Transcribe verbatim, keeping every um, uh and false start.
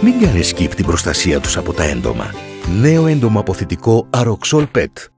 Μην κάνεις skip την προστασία τους από τα έντομα. Νέο έντομα αποθητικό Aroxol Pet.